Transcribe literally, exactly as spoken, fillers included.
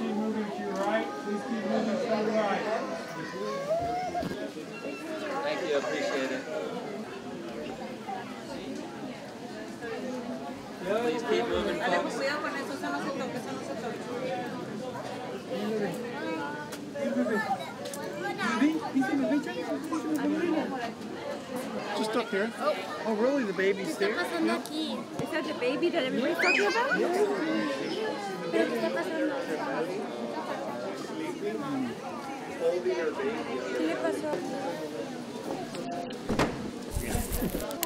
keep moving to your right. Please keep moving to your right. Thank you, I appreciate it. Please keep moving, folks. Just up here. Oh, oh really? The baby's there? Is that the baby that everybody's talking about? ¿Qué le pasó?